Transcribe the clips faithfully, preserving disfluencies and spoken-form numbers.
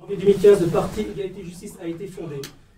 En deux mille quinze, le parti Égalité et Justice a été fondé.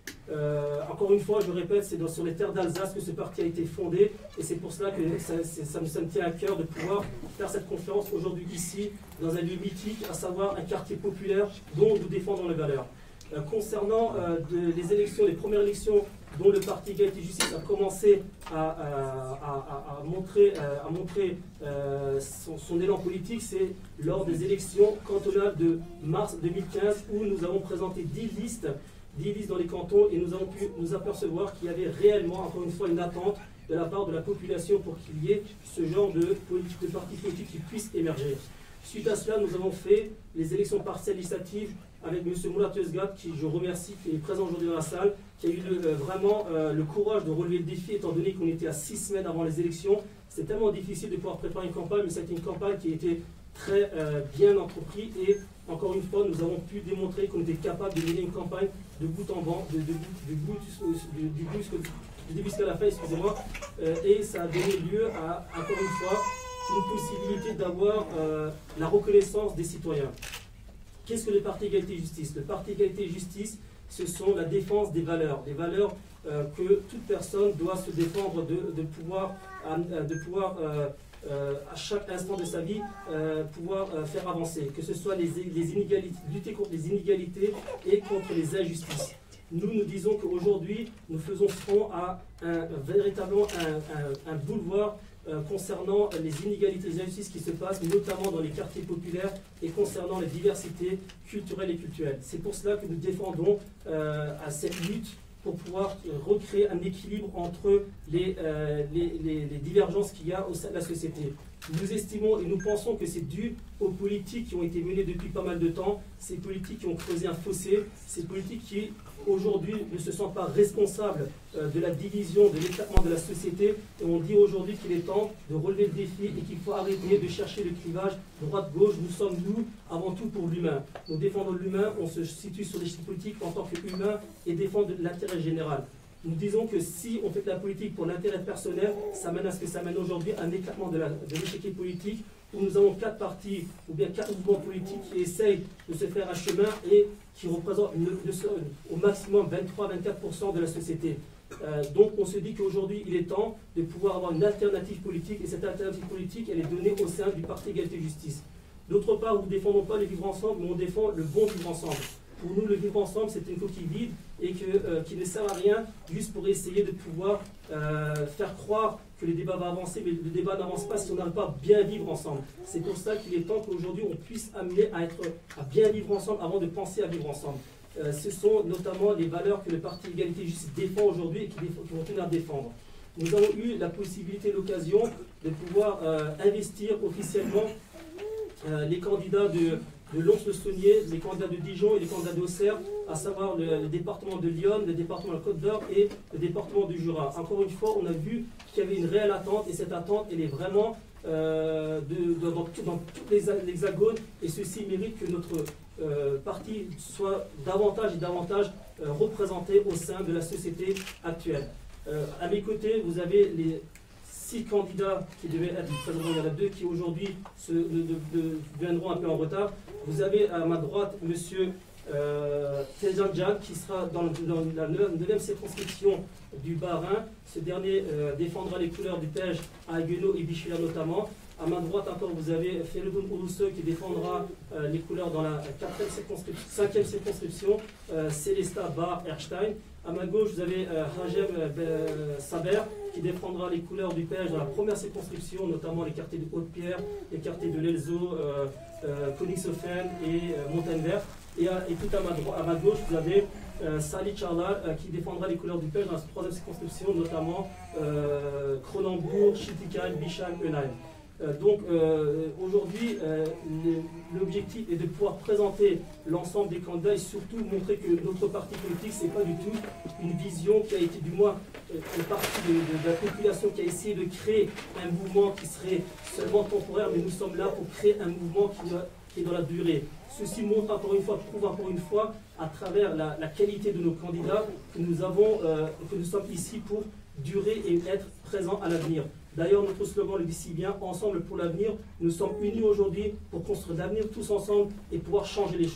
Euh, encore une fois, je répète, c'est sur les terres d'Alsace que ce parti a été fondé et c'est pour cela que ça, ça, me, ça me tient à cœur de pouvoir faire cette conférence aujourd'hui ici, dans un lieu mythique, à savoir un quartier populaire dont nous défendons les valeurs. Euh, concernant euh, de, les élections, les premières élections dont le parti Égalité et Justice a commencé à, à, à, à montrer, à montrer euh, son, son élan politique, c'est lors des élections cantonales de mars deux mille quinze où nous avons présenté dix listes dix listes dans les cantons et nous avons pu nous apercevoir qu'il y avait réellement, encore une fois, une attente de la part de la population pour qu'il y ait ce genre de, politique, de parti politique qui puisse émerger. Suite à cela, nous avons fait les élections partielles législatives avec M. Moulat Özgat, qui je remercie, qui est présent aujourd'hui dans la salle, qui a eu le, euh, vraiment euh, le courage de relever le défi, étant donné qu'on était à six semaines avant les élections. C'est tellement difficile de pouvoir préparer une campagne, mais c'était une campagne qui a été très euh, bien entreprise et encore une fois, nous avons pu démontrer qu'on était capable de mener une campagne de bout en bout, de, de, de, du, bout, du, du, du début jusqu'à la fin, excusez-moi, euh, et ça a donné lieu à, encore une fois, une possibilité d'avoir euh, la reconnaissance des citoyens. Qu'est-ce que le parti Égalité et Justice? Le parti Égalité et Justice, ce sont la défense des valeurs, des valeurs euh, que toute personne doit se défendre de, de pouvoir, euh, de pouvoir euh, Euh, à chaque instant de sa vie, euh, pouvoir euh, faire avancer, que ce soit les, les inégalités, lutter contre les inégalités et contre les injustices. Nous, nous disons qu'aujourd'hui, nous faisons front à un, véritablement un, un, un boulevard euh, concernant les inégalités et les injustices qui se passent, notamment dans les quartiers populaires et concernant les diversités culturelles et culturelles. C'est pour cela que nous défendons euh, à cette lutte pour pouvoir recréer un équilibre entre les, euh, les, les, les divergences qu'il y a au sein de la société. Nous estimons et nous pensons que c'est dû aux politiques qui ont été menées depuis pas mal de temps, ces politiques qui ont creusé un fossé, ces politiques qui aujourd'hui ne se sentent pas responsables euh, de la division, de l'éclatement de la société. Et on dit aujourd'hui qu'il est temps de relever le défi et qu'il faut arrêter de chercher le clivage droite-gauche. Nous sommes, nous, avant tout pour l'humain. Nous défendons l'humain, on se situe sur l'échelle politique en tant qu'humain et défendre l'intérêt général. Nous disons que si on fait de la politique pour l'intérêt personnel, ça mène à ce que ça mène aujourd'hui à un éclatement de l'échiquier politique où nous avons quatre partis ou bien quatre mouvements politiques qui essayent de se faire un chemin et qui représentent le, le, au maximum vingt-trois à vingt-quatre pour cent de la société. Euh, donc on se dit qu'aujourd'hui il est temps de pouvoir avoir une alternative politique et cette alternative politique elle est donnée au sein du parti Égalité et Justice. D'autre part, nous ne défendons pas le vivre ensemble, mais on défend le bon vivre ensemble. Pour nous, le vivre ensemble, c'est une coquille vide et que, euh, qui ne sert à rien juste pour essayer de pouvoir euh, faire croire que le débat va avancer, mais le débat n'avance pas si on n'arrive pas à bien vivre ensemble. C'est pour ça qu'il est temps qu'aujourd'hui, on puisse amener à, être, à bien vivre ensemble avant de penser à vivre ensemble. Euh, ce sont notamment les valeurs que le parti Égalité et Justice défend aujourd'hui et qui, qui vont tenir à défendre. Nous avons eu la possibilité, l'occasion de pouvoir euh, investir officiellement euh, les candidats de... de Lons-le-Saunier, les candidats de Dijon et les candidats d'Auxerre, à savoir le, le département de Lyon, le département de Côte d'Or et le département du Jura. Encore une fois, on a vu qu'il y avait une réelle attente et cette attente, elle est vraiment euh, de, de, dans, tout, dans tous les hexagones et ceci mérite que notre euh, parti soit davantage et davantage euh, représenté au sein de la société actuelle. Euh, à mes côtés, vous avez les six candidats qui devaient être présents. Il y en a deux qui aujourd'hui se, de, de, de, viendront un peu en retard. Vous avez à ma droite M. Euh, Tejan Djan qui sera dans, dans la neuvième circonscription du Bas-Rhin. Ce dernier euh, défendra les couleurs du P E J à Haguenau et Bichila notamment. À ma droite encore, vous avez Feridun Ourousse qui défendra euh, les couleurs dans la quatrième circonscription, cinquième circonscription, euh, Célesta Bar-Erstein. À ma gauche, vous avez euh, Hajem euh, Saber qui défendra les couleurs du P E J dans la première circonscription, notamment les quartiers de Haute-Pierre, les quartiers de l'Elzo, euh, euh, Königshofen et euh, Montagne-Verte. Et, et tout à ma, à ma gauche, vous avez euh, Sali Charla euh, qui défendra les couleurs du P E J dans la troisième circonscription, notamment euh, Cronenbourg, Schiltigheim, Bischheim, Eunheim. Euh, donc euh, aujourd'hui, euh, l'objectif est de pouvoir présenter l'ensemble des candidats et surtout montrer que notre parti politique, ce n'est pas du tout une vision qui a été du moins euh, une partie de, de, de la population qui a essayé de créer un mouvement qui serait seulement temporaire, mais nous sommes là pour créer un mouvement qui, qui est dans la durée. Ceci montre encore une fois, prouve encore une fois, à travers la, la qualité de nos candidats, que nous, avons, euh, que nous sommes ici pour durer et être présents à l'avenir. D'ailleurs, notre slogan le dit si bien, ensemble pour l'avenir, nous sommes unis aujourd'hui pour construire l'avenir tous ensemble et pouvoir changer les choses.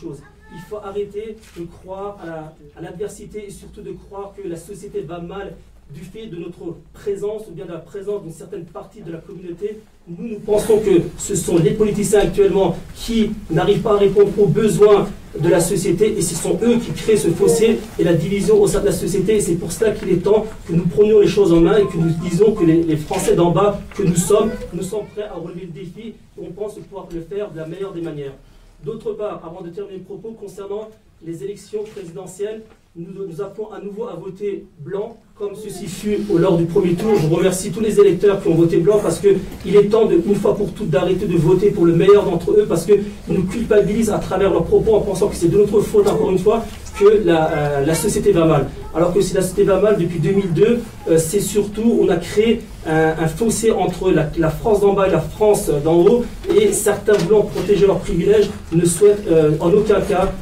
Il faut arrêter de croire à l'adversité et surtout de croire que la société va mal du fait de notre présence ou bien de la présence d'une certaine partie de la communauté. Nous, nous pensons que ce sont les politiciens actuellement qui n'arrivent pas à répondre aux besoins de la société et ce sont eux qui créent ce fossé et la division au sein de la société. Et c'est pour cela qu'il est temps que nous prenions les choses en main et que nous disons que les, les Français d'en bas que nous sommes, nous sommes prêts à relever le défi et on pense pouvoir le faire de la meilleure des manières. D'autre part, avant de terminer le propos concernant les élections présidentielles, nous, nous appelons à nouveau à voter blanc, comme ceci fut au lors du premier tour. Je remercie tous les électeurs qui ont voté blanc parce qu'il est temps, de, une fois pour toutes, d'arrêter de voter pour le meilleur d'entre eux parce qu'ils nous culpabilisent à travers leurs propos en pensant que c'est de notre faute, encore une fois, que la, euh, la société va mal. Alors que si la société va mal depuis deux mille deux, euh, c'est surtout, on a créé un, un fossé entre la, la France d'en bas et la France d'en haut, et certains voulant protéger leurs privilèges ne souhaitent euh, en aucun cas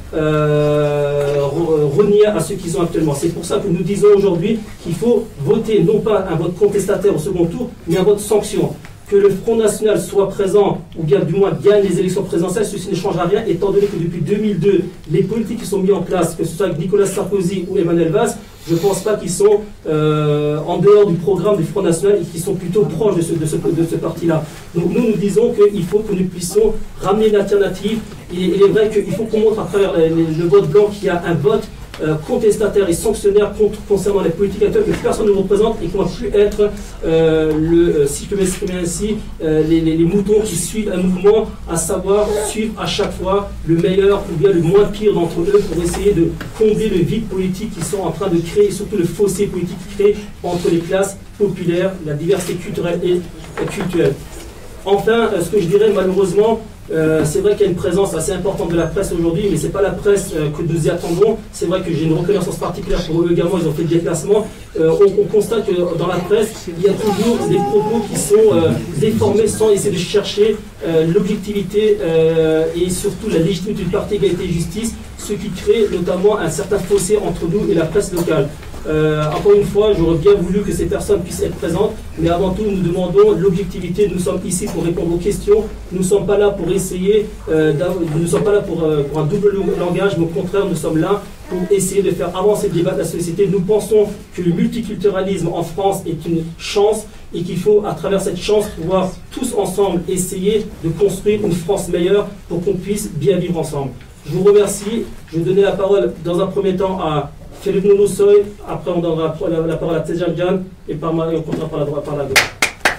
euh, renier à ceux qu'ils ont actuellement. C'est pour ça que nous disons aujourd'hui qu'il faut voter non pas un vote contestataire au second tour, mais un vote sanction. Que le Front National soit présent, ou bien du moins gagne les élections présidentielles, ceci ne changera rien, étant donné que depuis deux mille deux, les politiques qui sont mis en place, que ce soit avec Nicolas Sarkozy ou Emmanuel Valls, je ne pense pas qu'ils sont euh, en dehors du programme du Front National et qu'ils sont plutôt proches de ce, de ce, de ce parti-là. Donc nous, nous disons qu'il faut que nous puissions ramener une alternative. Et il est vrai qu'il faut qu'on montre à travers le, le vote blanc qu'il y a un vote Euh, contestataire et sanctionnaire contre, concernant les politiques actuelles que personne ne représente et qui ont pu être, euh, le, euh, si je peux m'exprimer ainsi, euh, les, les, les moutons qui suivent un mouvement, à savoir suivre à chaque fois le meilleur ou bien le moins pire d'entre eux pour essayer de combler le vide politique qu'ils sont en train de créer et surtout le fossé politique créé entre les classes populaires, la diversité culturelle et euh, culturelle. Enfin, euh, ce que je dirais malheureusement, Euh, c'est vrai qu'il y a une présence assez importante de la presse aujourd'hui, mais ce n'est pas la presse euh, que nous y attendons. C'est vrai que j'ai une reconnaissance particulière pour eux également, ils ont fait le déplacement. Euh, on, on constate que dans la presse, il y a toujours des propos qui sont euh, déformés sans essayer de chercher euh, l'objectivité euh, et surtout la légitimité du parti Égalité et Justice, ce qui crée notamment un certain fossé entre nous et la presse locale. Euh, encore une fois, j'aurais bien voulu que ces personnes puissent être présentes, mais avant tout, nous demandons l'objectivité. Nous sommes ici pour répondre aux questions. Nous ne sommes pas là pour essayer, euh, nous ne sommes pas là pour, euh, pour un double langage, mais au contraire, nous sommes là pour essayer de faire avancer le débat de la société. Nous pensons que le multiculturalisme en France est une chance et qu'il faut, à travers cette chance, pouvoir tous ensemble essayer de construire une France meilleure pour qu'on puisse bien vivre ensemble. Je vous remercie. Je vais donner la parole dans un premier temps à Philippe Nounoussoy, après on donnera la, la parole à Tezjan Jan et par ma, on comptera par la droite, par la gauche.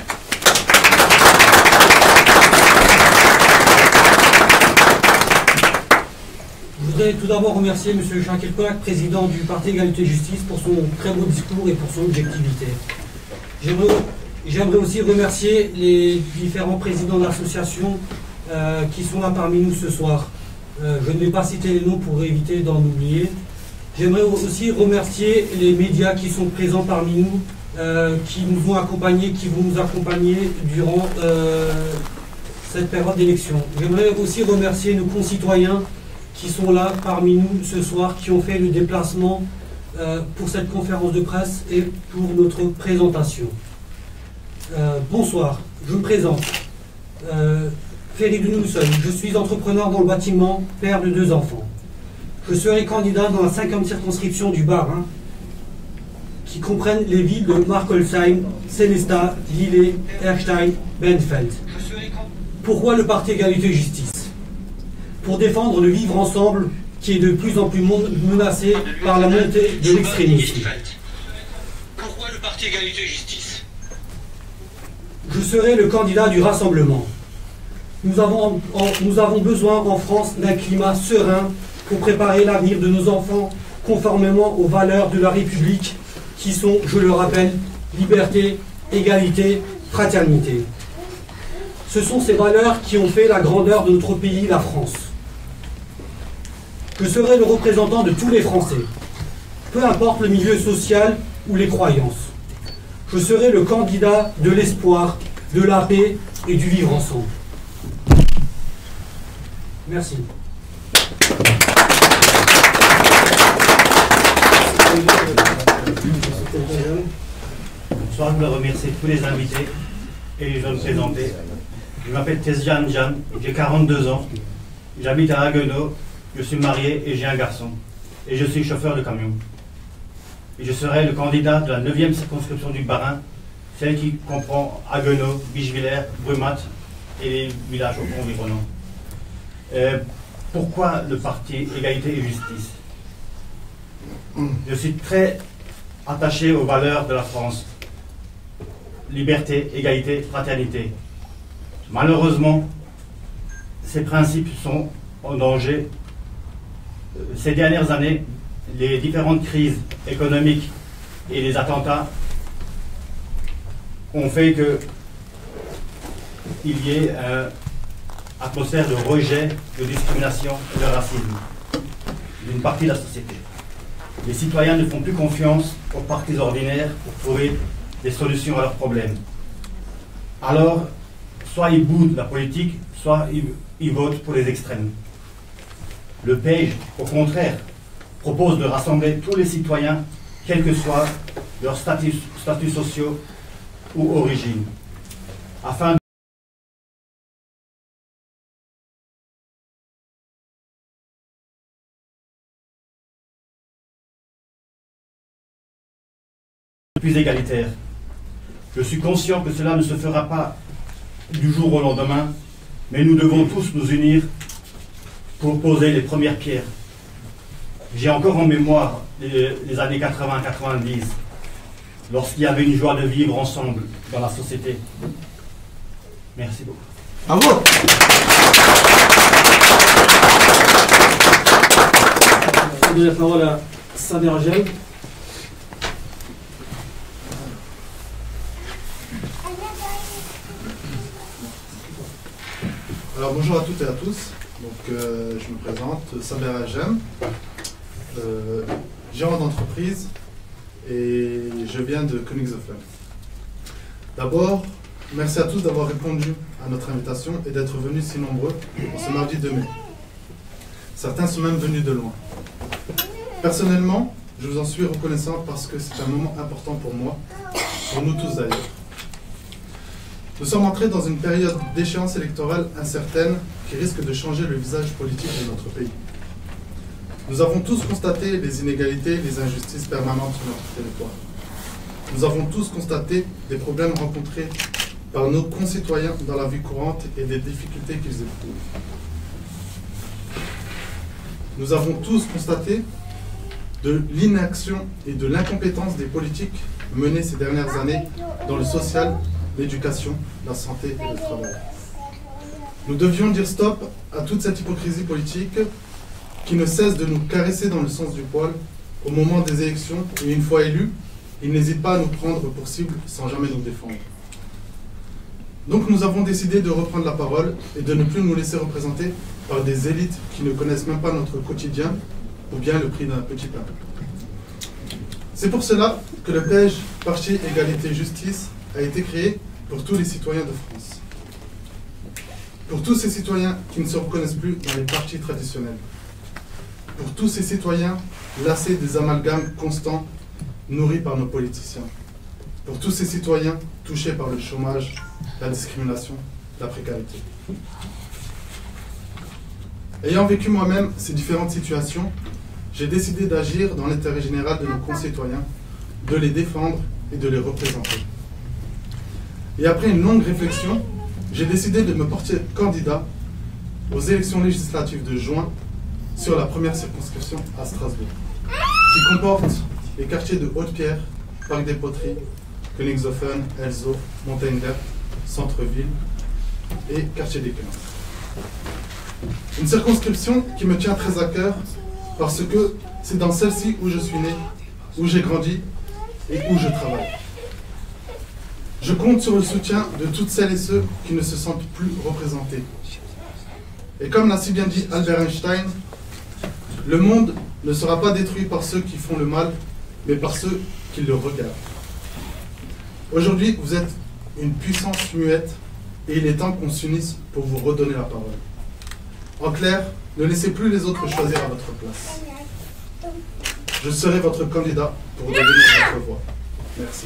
Je voudrais tout d'abord remercier M. Jean Kirkpatrick, président du Parti Égalité et Justice, pour son très beau discours et pour son objectivité. J'aimerais aussi remercier les différents présidents d'associations euh, qui sont là parmi nous ce soir. Euh, je ne vais pas citer les noms pour éviter d'en oublier. J'aimerais aussi remercier les médias qui sont présents parmi nous, euh, qui nous ont accompagnés, qui vont nous accompagner durant euh, cette période d'élection. J'aimerais aussi remercier nos concitoyens qui sont là parmi nous ce soir, qui ont fait le déplacement euh, pour cette conférence de presse et pour notre présentation. Euh, bonsoir, je me présente. Euh, Félix Nounoussoy, je suis entrepreneur dans le bâtiment, père de deux enfants. Je serai candidat dans la cinquième circonscription du Bas-Rhin, qui comprennent les villes de Markolsheim, Sélestat, Lilley, Erstein, Benfeld. Pourquoi le Parti Égalité et Justice? Pour défendre le vivre ensemble qui est de plus en plus menacé par la montée de l'extrémisme. Pourquoi le Parti Égalité et Justice? Je serai le candidat du rassemblement. Nous avons, en, nous avons besoin en France d'un climat serein pour préparer l'avenir de nos enfants conformément aux valeurs de la République qui sont, je le rappelle, liberté, égalité, fraternité. Ce sont ces valeurs qui ont fait la grandeur de notre pays, la France. Je serai le représentant de tous les Français, peu importe le milieu social ou les croyances. Je serai le candidat de l'espoir, de la paix et du vivre ensemble. Merci. Bonsoir, je voulais remercier tous les invités et les jeunes présentés. Je m'appelle Tezjan Jan, j'ai quarante-deux ans, j'habite à Haguenau je suis marié et j'ai un garçon. Et je suis chauffeur de camion. Et je serai le candidat de la neuvième circonscription du Bas-Rhin, celle qui comprend Haguenau, Bichevillers, Brumat et les villages environnants. Euh, pourquoi le parti Égalité et Justice? Je suis très attaché aux valeurs de la France. Liberté, égalité, fraternité. Malheureusement, ces principes sont en danger. Ces dernières années, les différentes crises économiques et les attentats ont fait qu'il y ait une atmosphère de rejet, de discrimination et de racisme d'une partie de la société. Les citoyens ne font plus confiance aux partis ordinaires pour trouver des solutions à leurs problèmes. Alors, soit ils boudent la politique, soit ils, ils votent pour les extrêmes. Le P E J, au contraire, propose de rassembler tous les citoyens, quels que soient leurs statuts, statuts sociaux ou origines, afin de plus égalitaire. Je suis conscient que cela ne se fera pas du jour au lendemain, mais nous devons tous nous unir pour poser les premières pierres. J'ai encore en mémoire les, les années quatre-vingts quatre-vingt-dix, lorsqu'il y avait une joie de vivre ensemble dans la société. Merci beaucoup. Bravo. Je donne la parole à Saber Agem. Alors bonjour à toutes et à tous. Donc euh, je me présente, Saber Agem, euh, gérant d'entreprise, et je viens de Königshofen. D'abord, merci à tous d'avoir répondu à notre invitation et d'être venus si nombreux en ce mardi deux mai. Certains sont même venus de loin. Personnellement, je vous en suis reconnaissant parce que c'est un moment important pour moi, pour nous tous d'ailleurs. Nous sommes entrés dans une période d'échéance électorale incertaine qui risque de changer le visage politique de notre pays. Nous avons tous constaté les inégalités et les injustices permanentes sur notre territoire. Nous avons tous constaté des problèmes rencontrés par nos concitoyens dans la vie courante et des difficultés qu'ils éprouvent. Nous avons tous constaté de l'inaction et de l'incompétence des politiques menées ces dernières années dans le social, l'éducation, la santé et le travail. Nous devions dire stop à toute cette hypocrisie politique qui ne cesse de nous caresser dans le sens du poil au moment des élections, et une fois élus, ils n'hésitent pas à nous prendre pour cible sans jamais nous défendre. Donc nous avons décidé de reprendre la parole et de ne plus nous laisser représenter par des élites qui ne connaissent même pas notre quotidien ou bien le prix d'un petit pain. C'est pour cela que le P E J, Parti Égalité Justice, a été créé pour tous les citoyens de France. Pour tous ces citoyens qui ne se reconnaissent plus dans les partis traditionnels. Pour tous ces citoyens lassés des amalgames constants nourris par nos politiciens. Pour tous ces citoyens touchés par le chômage, la discrimination, la précarité. Ayant vécu moi-même ces différentes situations, j'ai décidé d'agir dans l'intérêt général de nos concitoyens, de les défendre et de les représenter. Et après une longue réflexion, j'ai décidé de me porter candidat aux élections législatives de juin sur la première circonscription à Strasbourg, qui comporte les quartiers de Haute-Pierre, Parc des Poteries, Königshofen, Elzau, Montagne Verte, Centre-Ville et Quartier des Quinze. Une circonscription qui me tient très à cœur parce que c'est dans celle-ci où je suis né, où j'ai grandi et où je travaille. Je compte sur le soutien de toutes celles et ceux qui ne se sentent plus représentés. Et comme l'a si bien dit Albert Einstein, le monde ne sera pas détruit par ceux qui font le mal, mais par ceux qui le regardent. Aujourd'hui, vous êtes une puissance muette et il est temps qu'on s'unisse pour vous redonner la parole. En clair, ne laissez plus les autres choisir à votre place. Je serai votre candidat pour devenir votre voix. Merci.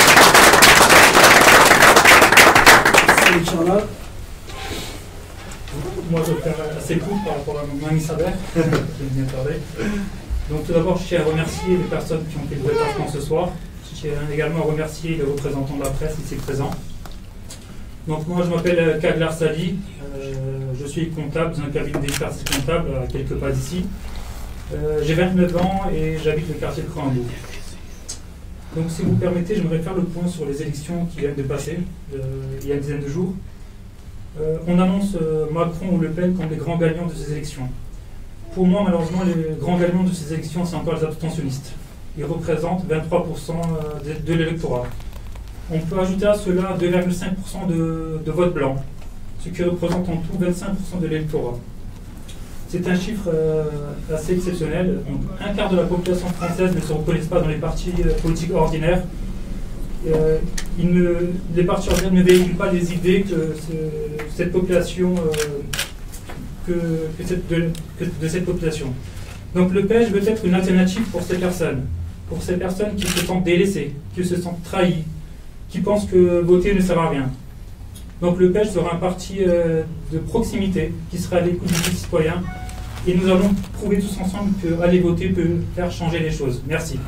Salut Charles. Moi, je vais faire assez court par rapport à mon ami Saber. Je vais bien parler. Donc, tout d'abord, je tiens à remercier les personnes qui ont fait le déplacement ce soir. Je tiens également à remercier les représentants de la presse ici présents. Donc, moi, je m'appelle Kaglar Sali. Euh, je suis comptable dans un cabinet d'expertise comptable à quelques pas d'ici. Euh, J'ai vingt-neuf ans et j'habite le quartier de Cranbourg. Donc, si vous permettez, j'aimerais faire le point sur les élections qui viennent de passer, euh, il y a une dizaine de jours. Euh, on annonce euh, Macron ou Le Pen comme les grands gagnants de ces élections. Pour moi, malheureusement, les grands gagnants de ces élections, c'est encore les abstentionnistes. Ils représentent vingt-trois pour cent de, de l'électorat. On peut ajouter à cela deux virgule cinq pour cent de, de vote blanc, ce qui représente en tout vingt-cinq pour cent de l'électorat. C'est un chiffre euh, assez exceptionnel. Donc, un quart de la population française ne se reconnaissent pas dans les partis euh, politiques ordinaires. Euh, ils ne, les partis ordinaires ne véhiculent pas les idées que ce, cette population, euh, que, que cette, de, que de cette population. Donc le P E S veut être une alternative pour ces personnes, pour ces personnes qui se sentent délaissées, qui se sentent trahies, qui pensent que voter ne sert à rien. Donc le P E S sera un parti euh, de proximité qui sera à l'écoute des citoyens et nous allons prouver tous ensemble qu'aller voter peut faire changer les choses. Merci.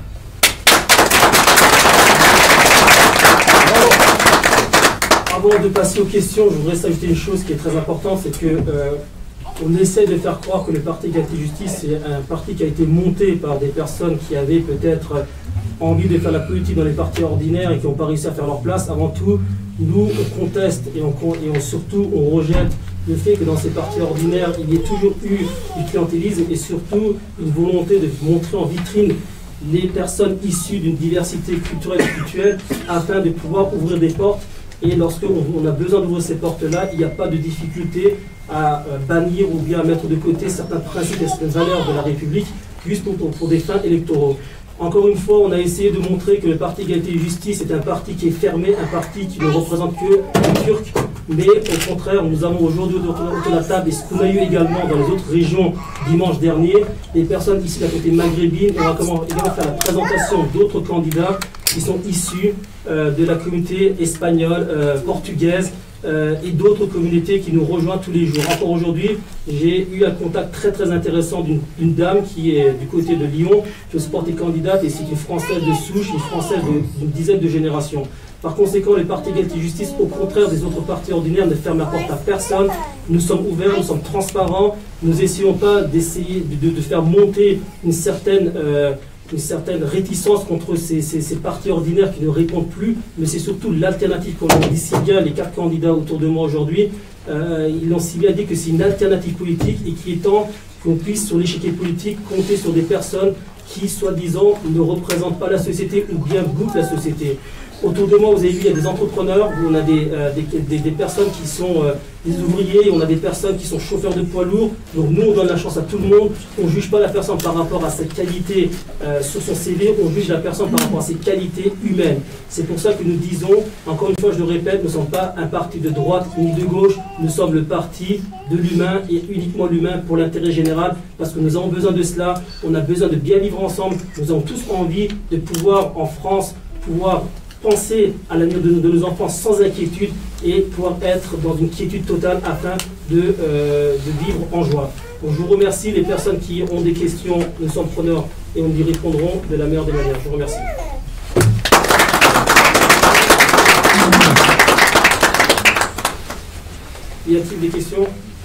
Avant de passer aux questions, je voudrais s'ajouter une chose qui est très importante, c'est que euh, on essaie de faire croire que le parti Égalité et Justice est un parti qui a été monté par des personnes qui avaient peut-être envie de faire la politique dans les partis ordinaires et qui n'ont pas réussi à faire leur place. Avant tout, nous, on conteste et, on, et on, surtout, on rejette le fait que dans ces partis ordinaires, il y ait toujours eu du clientélisme et surtout une volonté de montrer en vitrine les personnes issues d'une diversité culturelle et culturelle afin de pouvoir ouvrir des portes. Et lorsqu'on on a besoin d'ouvrir ces portes-là, il n'y a pas de difficulté à euh, bannir ou bien à mettre de côté certains principes et certaines valeurs de la République juste pour, pour, pour des fins électoraux. Encore une fois, on a essayé de montrer que le parti Égalité et Justice est un parti qui est fermé, un parti qui ne représente que les Turcs, mais au contraire, nous avons aujourd'hui autour de la table, et ce qu'on a eu également dans les autres régions dimanche dernier, des personnes ici de la côté maghrébine, et on va comment, également faire la présentation d'autres candidats qui sont issus euh, de la communauté espagnole, euh, portugaise, Euh, et d'autres communautés qui nous rejoignent tous les jours. Encore aujourd'hui, j'ai eu un contact très très intéressant d'une dame qui est du côté de Lyon, qui se porte candidate, et c'est une Française de souche, une Française d'une dizaine de générations. Par conséquent, les partis Égalité et Justice, au contraire des autres partis ordinaires, ne ferment la porte à personne. Nous sommes ouverts, nous sommes transparents, nous n'essayons pas d'essayer de, de, de faire monter une certaine... Euh, une certaine réticence contre ces, ces, ces partis ordinaires qui ne répondent plus, mais c'est surtout l'alternative, comme on dit si bien, les quatre candidats autour de moi aujourd'hui, euh, ils l'ont si bien dit que c'est une alternative politique et qu'il est temps qu'on puisse, sur l'échiquier politique, compter sur des personnes qui, soi-disant, ne représentent pas la société ou bien goûtent la société. Autour de moi, vous avez vu, il y a des entrepreneurs, on a des, euh, des, des, des personnes qui sont euh, des ouvriers, on a des personnes qui sont chauffeurs de poids lourds. Donc nous, on donne la chance à tout le monde. On ne juge pas la personne par rapport à sa qualité euh, sur son C V, on juge la personne par rapport à ses qualités humaines. C'est pour ça que nous disons, encore une fois, je le répète, nous ne sommes pas un parti de droite ni de gauche, nous sommes le parti de l'humain et uniquement l'humain pour l'intérêt général, parce que nous avons besoin de cela, on a besoin de bien vivre ensemble, nous avons tous envie de pouvoir, en France, pouvoir penser à l'avenir de, de nos enfants sans inquiétude et pouvoir être dans une quiétude totale afin de, euh, de vivre en joie. Donc, je vous remercie. Les personnes qui ont des questions, nous sommes preneurs et on y répondront de la meilleure des manières. Je vous remercie. Y a-t-il des questions?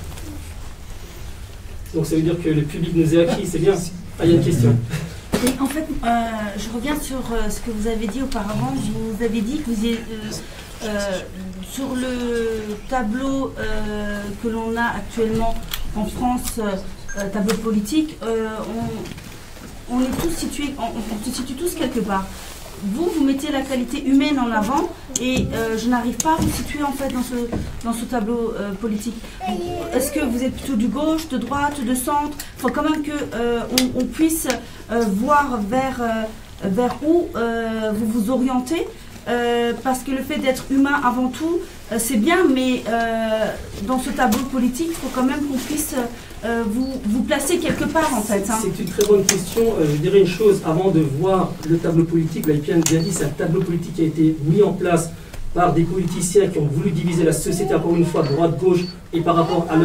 Donc ça veut dire que le public nous est acquis, c'est bien. Ah, il y a une question. Et en fait, euh, je reviens sur euh, ce que vous avez dit auparavant. Vous avez dit que vous êtes, euh, euh, sur le tableau euh, que l'on a actuellement en France, euh, tableau politique, euh, on, on est tous situés, on, on se situe tous quelque part. Vous, vous mettez la qualité humaine en avant et euh, je n'arrive pas à vous situer en fait dans ce, dans ce tableau euh, politique. Est-ce que vous êtes plutôt du gauche, de droite, de centre? Il faut quand même qu'on euh, on puisse euh, voir vers, euh, vers où euh, vous vous orientez. Euh, parce que le fait d'être humain avant tout, euh, c'est bien, mais euh, dans ce tableau politique, il faut quand même qu'on puisse euh, vous, vous placer quelque part en fait. Hein. C'est une très bonne question. Euh, je dirais une chose, avant de voir le tableau politique, là, bien dit, c'est un tableau politique qui a été mis en place par des politiciens qui ont voulu diviser la société, encore une fois, droite-gauche, et par rapport à leur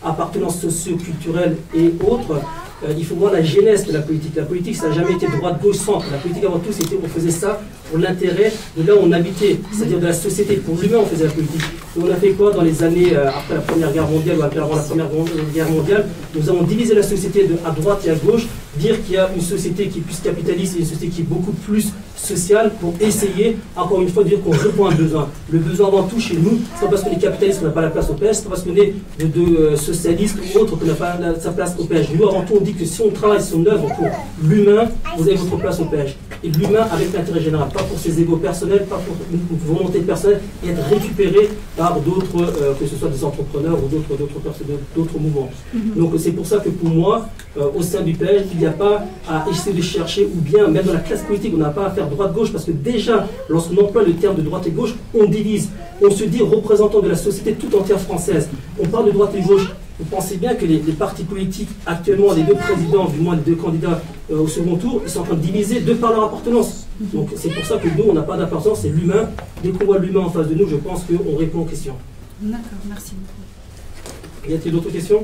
appartenance socio-culturelle et autres, euh, il faut voir la genèse de la politique. La politique, ça n'a jamais été droite, gauche, centre. La politique, avant tout, c'était on faisait ça pour l'intérêt de là où on habitait, c'est-à-dire de la société. Pour l'humain, on faisait la politique. Et on a fait quoi dans les années euh, après la Première Guerre mondiale ou après avant la Première Guerre mondiale? Nous avons divisé la société de, à droite et à gauche, dire qu'il y a une société qui est plus capitaliste et une société qui est beaucoup plus sociale pour essayer, encore une fois, de dire qu'on répond à un besoin. Le besoin avant tout chez nous, c'est pas parce qu'on est capitaliste qu'on n'a pas la place au P H, c'est pas parce qu'on est de, de euh, socialiste ou autre qu'on n'a pas la, sa place au P H. Nous, avant tout, on dit que si on travaille sur une œuvre pour l'humain, vous avez votre place au P H. Et l'humain avec l'intérêt général, pas pour ses égos personnels, pas pour une volonté personnelle, et être récupéré par d'autres, euh, que ce soit des entrepreneurs ou d'autres, d'autres personnes, d'autres mouvements. Mm-hmm. Donc c'est pour ça que pour moi, euh, au sein du P H, il n'y a pas à essayer de chercher, ou bien même dans la classe politique, on n'a pas à faire droite-gauche, parce que déjà, lorsqu'on emploie le terme de droite et gauche, on divise. On se dit représentant de la société tout entière française. On parle de droite et gauche. Vous pensez bien que les, les partis politiques, actuellement, les deux présidents, du moins les deux candidats euh, au second tour, ils sont en train de diviser de par leur appartenance. Donc c'est pour ça que nous, on n'a pas d'appartenance, c'est l'humain. Dès qu'on voit l'humain en face de nous, je pense qu'on répond aux questions. D'accord, merci beaucoup. Y a-t-il d'autres questions?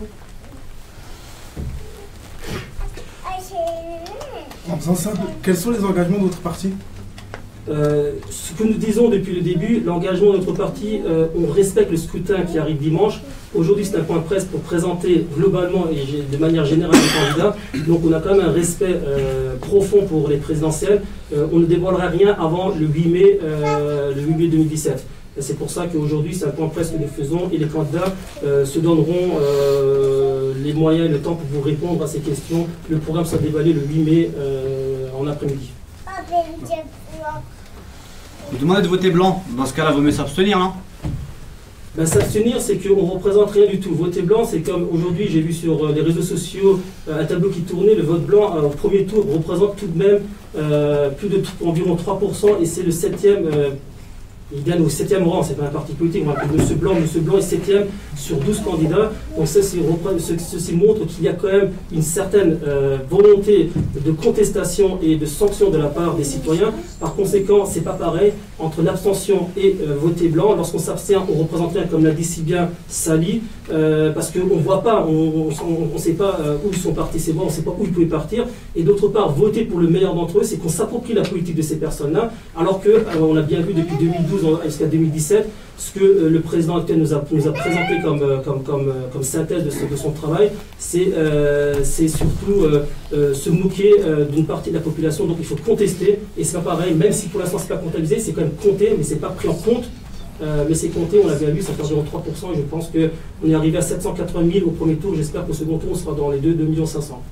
En faisant simple, quels sont les engagements de votre parti? Euh, ce que nous disons depuis le début, l'engagement de notre parti, euh, on respecte le scrutin qui arrive dimanche. Aujourd'hui, c'est un point de presse pour présenter globalement et de manière générale les candidats. Donc, on a quand même un respect euh, profond pour les présidentielles. Euh, on ne dévoilera rien avant le huit mai, euh, le huit mai deux mille dix-sept. C'est pour ça qu'aujourd'hui, c'est un point de presse que nous faisons et les candidats euh, se donneront euh, les moyens et le temps pour vous répondre à ces questions. Le programme sera dévoilé le huit mai euh, en après-midi. Vous demandez de voter blanc. Dans ce cas-là, vaut mieux s'abstenir, non? Ben, s'abstenir, c'est qu'on ne représente rien du tout. Voter blanc, c'est comme aujourd'hui, j'ai vu sur euh, les réseaux sociaux euh, un tableau qui tournait. Le vote blanc euh, au premier tour représente tout de même euh, plus de environ trois pour cent et c'est le septième. Euh, Il gagne au septième rang, c'est pas un parti politique. Monsieur Blanc, Monsieur Blanc est septième sur douze candidats. Donc ça, ceci montre qu'il y a quand même une certaine euh, volonté de contestation et de sanction de la part des citoyens. Par conséquent, c'est pas pareil entre l'abstention et euh, voter blanc. Lorsqu'on s'abstient, on représente rien, comme l'a dit si bien Sally, euh, parce qu'on ne voit pas, on ne sait pas euh, où ils sont partis ces voix, on ne sait pas où ils pouvaient partir. Et d'autre part, voter pour le meilleur d'entre eux, c'est qu'on s'approprie la politique de ces personnes-là, alors que, euh, on a bien vu depuis deux mille douze jusqu'à deux mille dix-sept, ce que euh, le président actuel nous a, nous a présenté comme, euh, comme, comme, euh, comme synthèse de, ce, de son travail, c'est euh, surtout euh, euh, se moquer euh, d'une partie de la population. Donc il faut contester, et c'est pas pareil, même si pour l'instant c'est pas comptabilisé, c'est quand même compté, mais c'est pas pris en compte. Euh, mais c'est compté, on l'a bien vu, ça fait environ trois pour cent, et je pense qu'on est arrivé à sept cent quatre-vingt mille au premier tour. J'espère qu'au second tour, on sera dans les deux millions cinq cents.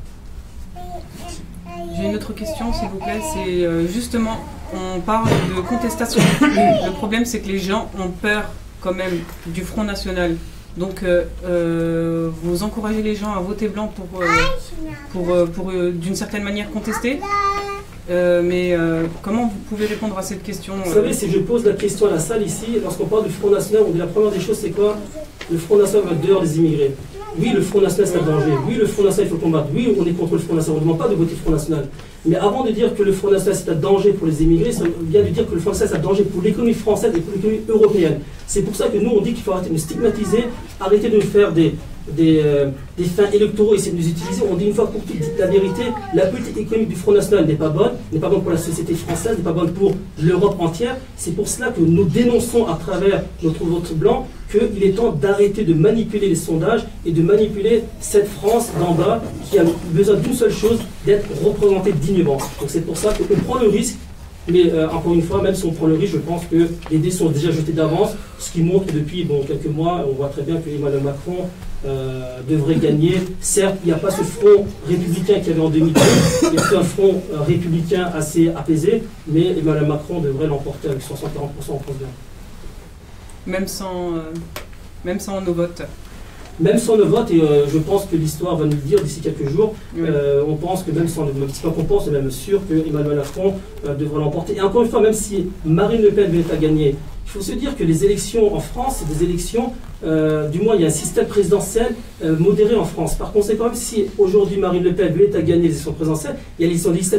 J'ai une autre question, s'il vous plaît. C'est euh, justement, on parle de contestation. Le problème, c'est que les gens ont peur quand même du Front National. Donc, euh, euh, vous encouragez les gens à voter blanc pour, euh, pour, euh, pour euh, d'une certaine manière, contester. Euh, mais euh, comment vous pouvez répondre à cette question? Vous savez, si je pose la question à la salle ici, lorsqu'on parle du Front National, on dit la première des choses, c'est quoi? Le Front National va dehors des immigrés. Oui, le Front National, c'est un danger. Oui, le Front National, il faut le combattre. Oui, on est contre le Front National. On ne demande pas de voter le Front National. Mais avant de dire que le Front National, c'est un danger pour les immigrés, ça vient de dire que le Front National, c'est un danger pour l'économie française et pour l'économie européenne. C'est pour ça que nous, on dit qu'il faut arrêter de nous stigmatiser, arrêter de nous faire des, des, euh, des fins électoraux, essayer de nous utiliser. On dit une fois pour toutes la vérité, la politique économique du Front National n'est pas bonne, n'est pas bonne pour la société française, n'est pas bonne pour l'Europe entière. C'est pour cela que nous dénonçons à travers notre vote blanc qu'il est temps d'arrêter de manipuler les sondages et de manipuler cette France d'en bas qui a besoin d'une seule chose, d'être représentée dignement. Donc c'est pour ça qu'on prend le risque, mais euh, encore une fois, même si on prend le risque, je pense que les dés sont déjà jetés d'avance, ce qui montre que depuis bon, quelques mois, on voit très bien que Emmanuel Macron euh, devrait gagner. Certes, il n'y a pas ce front républicain qu'il y avait en deux mille deux, il y a un front euh, républicain assez apaisé, mais Emmanuel Macron devrait l'emporter avec soixante à quarante pour cent, on pense bien. Même sans, euh, même sans nos votes. Même sans le vote, et euh, je pense que l'histoire va nous le dire d'ici quelques jours, oui. euh, on pense que même sans le vote, c'est pas qu'on pense, c'est même sûr que Emmanuel Macron euh, devrait l'emporter. Et encore une fois, même si Marine Le Pen venait à gagner, il faut se dire que les élections en France, c'est des élections, euh, du moins il y a un système présidentiel euh, modéré en France. Par conséquent, même si aujourd'hui Marine Le Pen venait à gagner les élections présidentielles, il y a les élections législatives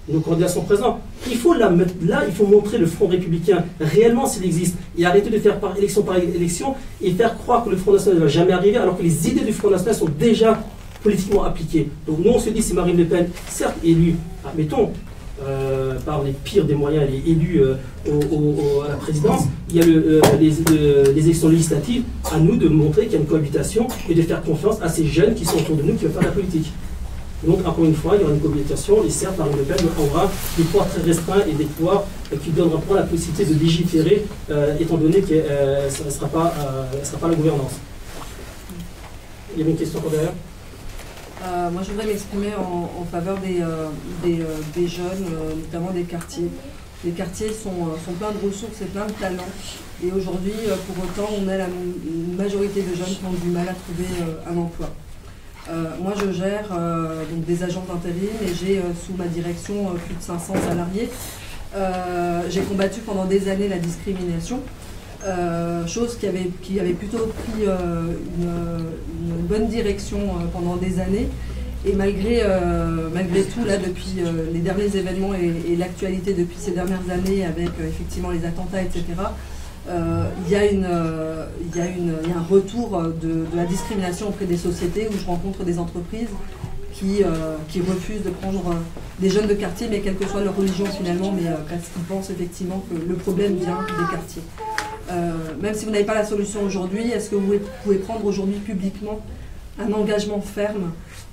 nos candidats sont présents. Il faut la mettre là, il faut montrer le Front républicain réellement s'il existe et arrêter de faire par élection par élection et faire croire que le Front national ne va jamais arriver alors que les idées du Front national sont déjà politiquement appliquées. Donc nous on se dit c'est Marine Le Pen, certes élue, admettons, euh, par les pires des moyens, elle est élue euh, au, au, au, à la présidence, il y a le, euh, les, le, les élections législatives, à nous de montrer qu'il y a une cohabitation et de faire confiance à ces jeunes qui sont autour de nous qui veulent faire la politique. Donc, encore une fois, il y aura une cohabitation et certes, Marine Le Pen aura des pouvoirs très restreints et des pouvoirs euh, qui donneront pas la possibilité de légiférer, euh, étant donné que euh, ça ne sera pas, euh, sera pas la gouvernance. Il y avait une question par derrière. Euh, moi, je voudrais m'exprimer en, en faveur des, euh, des, euh, des jeunes, euh, notamment des quartiers. Les quartiers sont, euh, sont pleins de ressources et plein de talents. Et aujourd'hui, euh, pour autant, on a la une majorité de jeunes qui ont du mal à trouver euh, un emploi. Euh, moi, je gère euh, donc des agents d'intérim et j'ai euh, sous ma direction euh, plus de cinq cents salariés. Euh, j'ai combattu pendant des années la discrimination, euh, chose qui avait, qui avait plutôt pris euh, une, une bonne direction euh, pendant des années. Et malgré, euh, malgré tout, là, depuis euh, les derniers événements et, et l'actualité depuis ces dernières années avec euh, effectivement les attentats, et cetera, Euh, il y a une, euh, il y a une, il y a un retour de, de la discrimination auprès des sociétés où je rencontre des entreprises qui, euh, qui refusent de prendre euh, des jeunes de quartier, mais quelle que soit leur religion finalement, mais euh, parce qu'ils pensent effectivement que le problème vient des quartiers. Euh, même si vous n'avez pas la solution aujourd'hui, est-ce que vous pouvez prendre aujourd'hui publiquement un engagement ferme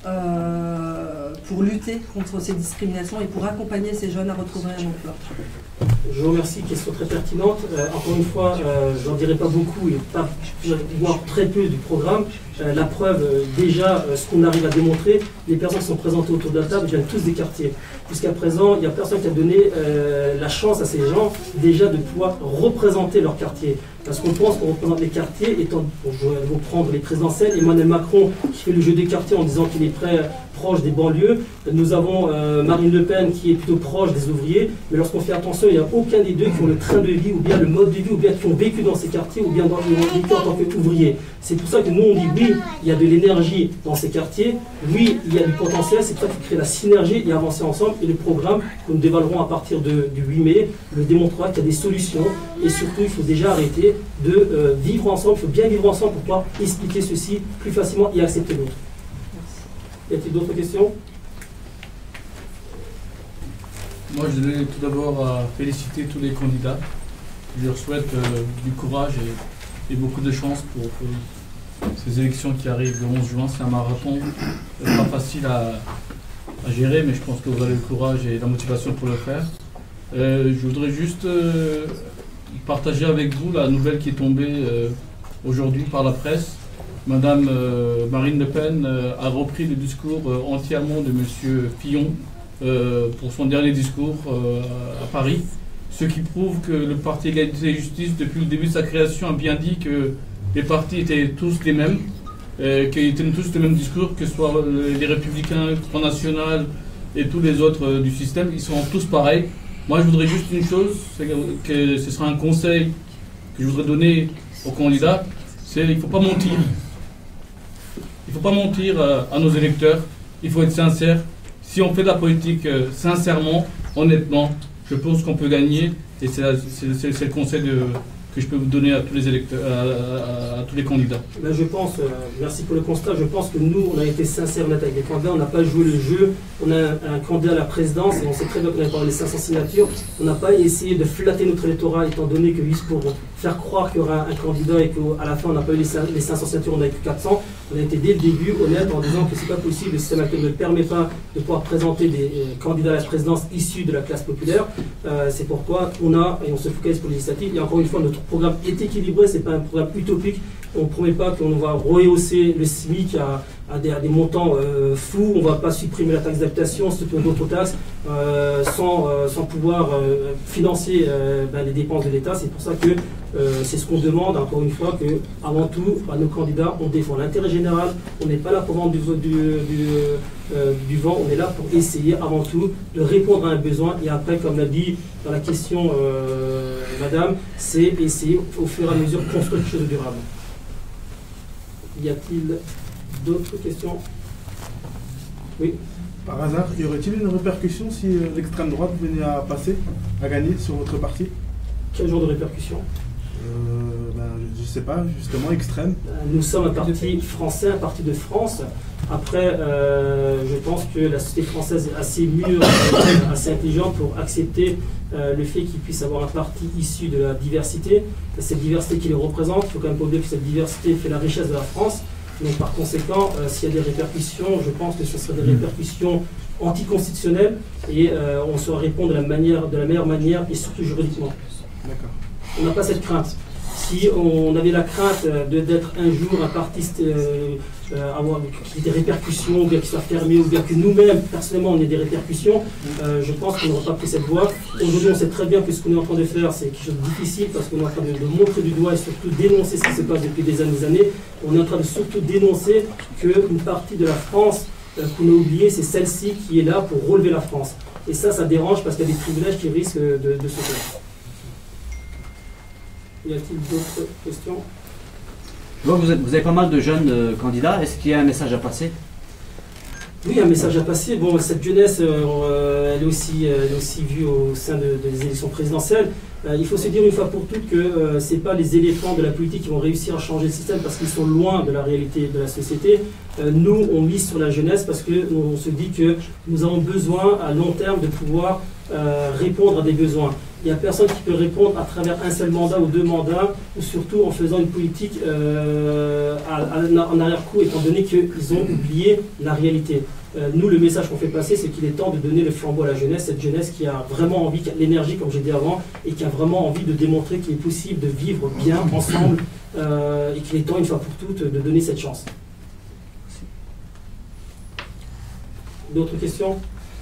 euh, pour lutter contre ces discriminations et pour accompagner ces jeunes à retrouver un emploi? Je vous remercie, question très pertinente. Euh, encore une fois, euh, je n'en dirai pas beaucoup et pas, voire très peu du programme. Euh, la preuve, euh, déjà, euh, ce qu'on arrive à démontrer, les personnes qui sont présentées autour de la table viennent tous des quartiers. Jusqu'à présent, il n'y a personne qui a donné euh, la chance à ces gens déjà de pouvoir représenter leur quartier. Parce qu'on pense qu'on représente les quartiers, étant, bon, je vais vous prendre les présidentielles, Emmanuel Macron qui fait le jeu des quartiers en disant qu'il est prêt, proche des banlieues. Nous avons euh, Marine Le Pen qui est plutôt proche des ouvriers, mais lorsqu'on fait attention, il n'y a aucun des deux qui ont le train de vie, ou bien le mode de vie, ou bien qui ont vécu dans ces quartiers, ou bien dans, qui ont vécu en tant qu'ouvriers. C'est pour ça que nous on dit oui, il y a de l'énergie dans ces quartiers, oui, il y a du potentiel, c'est pour ça qu'il crée la synergie et avancer ensemble. Et le programme que nous dévoilerons à partir de, du huit mai le démontrera qu'il y a des solutions, et surtout il faut déjà arrêter de euh, vivre ensemble, il faut bien vivre ensemble pour pouvoir expliquer ceci plus facilement et accepter l'autre. Y a-t-il d'autres questions? Moi, je voulais tout d'abord euh, féliciter tous les candidats. Je leur souhaite euh, du courage et, et beaucoup de chance pour, pour ces élections qui arrivent le onze juin. C'est un marathon euh, pas facile à, à gérer, mais je pense que vous avez le courage et la motivation pour le faire. Euh, je voudrais juste euh, partager avec vous la nouvelle qui est tombée euh, aujourd'hui par la presse. Madame euh, Marine Le Pen euh, a repris le discours euh, entièrement de M. Fillon euh, pour son dernier discours euh, à Paris, ce qui prouve que le parti Égalité et Justice, depuis le début de sa création, a bien dit que les partis étaient tous les mêmes, euh, qu'ils tenaient tous le même discours, que ce soit les Républicains, le Front National et tous les autres euh, du système, ils sont tous pareils. Moi, je voudrais juste une chose, c'est que, que ce sera un conseil que je voudrais donner aux candidats, c'est qu'il ne faut pas mentir. Il ne faut pas mentir euh, à nos électeurs, il faut être sincère. Si on fait de la politique euh, sincèrement, honnêtement, je pense qu'on peut gagner, et c'est le conseil de, que je peux vous donner à tous les électeurs, à, à, à tous les candidats. Ben je pense, euh, merci pour le constat, je pense que nous, on a été sincères net avec les candidats, on n'a pas joué le jeu, on a un, un candidat à la présidence, et on sait très bien qu'on a parlé des cinq cents signatures, on n'a pas essayé de flatter notre électorat, étant donné que juste pour faire croire qu'il y aura un candidat et qu'à la fin on n'a pas eu les cinq cents signatures, on a eu que quatre cents, on a été dès le début honnête en disant que c'est pas possible, le système actuel ne permet pas de pouvoir présenter des euh, candidats à la présidence issus de la classe populaire, euh, c'est pourquoi on a, et on se focalise pour les législatives, et encore une fois, notre programme est équilibré, c'est pas un programme utopique, on ne promet pas qu'on va rehausser le SMIC à, à, des, à des montants euh, fous, on ne va pas supprimer la taxe d'habitation, supprimer d'autres taxes, euh, sans, euh, sans pouvoir euh, financer euh, ben, les dépenses de l'État. C'est pour ça que euh, c'est ce qu'on demande, encore une fois, que avant tout, à nos candidats, on défend l'intérêt général, on n'est pas là pour vendre du, du, du, euh, du vent, on est là pour essayer avant tout de répondre à un besoin, et après, comme l'a dit dans la question euh, madame, c'est essayer au fur et à mesure de construire quelque chose de durable. Y a-t-il d'autres questions? Oui. Par hasard, y aurait-il une répercussion si euh, l'extrême droite venait à passer, à gagner sur votre parti? Quel genre de répercussion? euh, ben, Je ne sais pas, justement, extrême. Nous sommes un parti français, un parti de France. Après, euh, je pense que la société française est assez mûre, euh, assez intelligente pour accepter euh, le fait qu'il puisse avoir un parti issu de la diversité. C'est cette diversité qui les représente. Il ne faut quand même pas oublier que cette diversité fait la richesse de la France. Donc par conséquent, euh, s'il y a des répercussions, je pense que ce seraient des répercussions anticonstitutionnelles et euh, on saura répondre de la, manière, de la meilleure manière et surtout juridiquement. D'accord. On n'a pas cette crainte. Si on avait la crainte de, d'être un jour un parti euh, euh, avoir qui ait des répercussions, ou bien qu'il soit fermé, ou bien que nous-mêmes, personnellement, on ait des répercussions, euh, je pense qu'on n'aurait pas pris cette voie. Aujourd'hui, on sait très bien que ce qu'on est en train de faire, c'est quelque chose de difficile, parce qu'on est en train de, de montrer du doigt et surtout dénoncer ce qui se passe depuis des années et des années. On est en train de surtout dénoncer qu'une partie de la France euh, qu'on a oubliée, c'est celle-ci qui est là pour relever la France. Et ça, ça dérange parce qu'il y a des privilèges qui risquent de, de se faire. Y a-t-il d'autres questions? Bon, vous, êtes, vous avez pas mal de jeunes euh, candidats. Est-ce qu'il y a un message à passer? Oui, un message à passer. Bon, cette jeunesse, euh, elle, est aussi, elle est aussi vue au sein de, des élections présidentielles. Euh, il faut se dire une fois pour toutes que euh, ce n'est pas les éléphants de la politique qui vont réussir à changer le système parce qu'ils sont loin de la réalité de la société. Euh, nous, on mise sur la jeunesse parce qu'on se dit que nous avons besoin à long terme de pouvoir euh, répondre à des besoins. Il n'y a personne qui peut répondre à travers un seul mandat ou deux mandats, ou surtout en faisant une politique euh, à, à, en arrière-coup, étant donné qu'ils ont oublié la réalité. Euh, nous, le message qu'on fait passer, c'est qu'il est temps de donner le flambeau à la jeunesse, cette jeunesse qui a vraiment envie, qui a l'énergie, comme j'ai dit avant, et qui a vraiment envie de démontrer qu'il est possible de vivre bien ensemble, euh, et qu'il est temps, une fois pour toutes, de donner cette chance. D'autres questions ?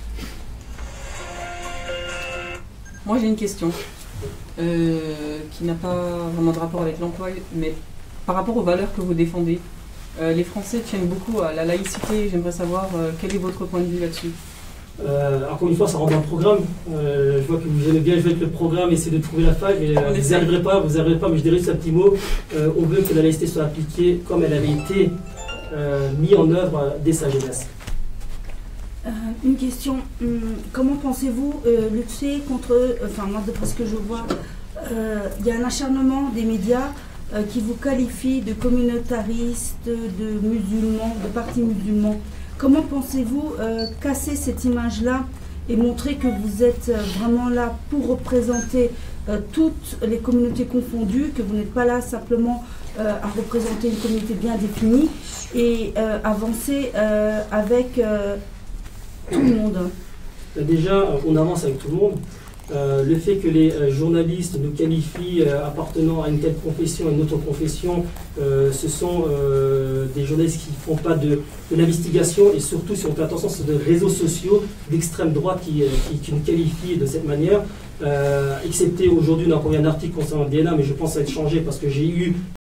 Moi j'ai une question euh, qui n'a pas vraiment de rapport avec l'emploi, mais par rapport aux valeurs que vous défendez, euh, les Français tiennent beaucoup à la laïcité. J'aimerais savoir euh, quel est votre point de vue là-dessus. Euh, encore une fois, ça rentre dans le programme. Euh, je vois que vous aimez bien jouer avec le programme, essayer de trouver la faille, mais euh, vous n'y arriverez pas, vous n'y arriverez pas, mais je dirais juste un petit mot. Euh, on veut que la laïcité soit appliquée comme elle avait été euh, mise en œuvre dès sa jeunesse. Euh, une question, hum, comment pensez-vous euh, lutter contre, euh, enfin moi d'après ce que je vois, euh, il y a un acharnement des médias euh, qui vous qualifient de communautaristes, de musulmans, de partis musulmans. Comment pensez-vous euh, casser cette image-là et montrer que vous êtes vraiment là pour représenter euh, toutes les communautés confondues, que vous n'êtes pas là simplement euh, à représenter une communauté bien définie et euh, avancer euh, avec... Euh, tout le monde. Déjà, on avance avec tout le monde. Euh, le fait que les euh, journalistes nous qualifient euh, appartenant à une telle confession, à une autre confession, euh, ce sont euh, des journalistes qui ne font pas de, de l'investigation et surtout, si on fait attention, ce sont des réseaux sociaux d'extrême droite qui, qui, qui nous qualifient de cette manière. Euh, excepté aujourd'hui, on a encore un article concernant le D N A, mais je pense que ça va être changé parce que j'ai eu